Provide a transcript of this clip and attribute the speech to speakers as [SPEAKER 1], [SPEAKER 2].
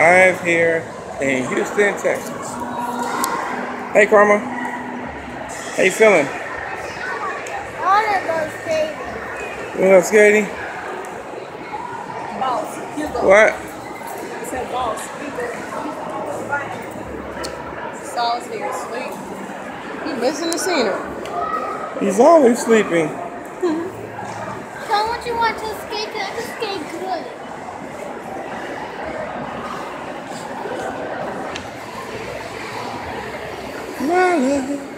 [SPEAKER 1] live here in Houston, Texas. Hey, Karma. How you feeling?
[SPEAKER 2] I want to go skating.
[SPEAKER 1] You want to go skating?
[SPEAKER 3] Boss. Hugo.
[SPEAKER 1] What?
[SPEAKER 3] I said boss. Hugo. Saul's here asleep. He's missing the scenery.
[SPEAKER 1] He's always sleeping.
[SPEAKER 2] So what you want to skate? I can skate good.
[SPEAKER 1] My love.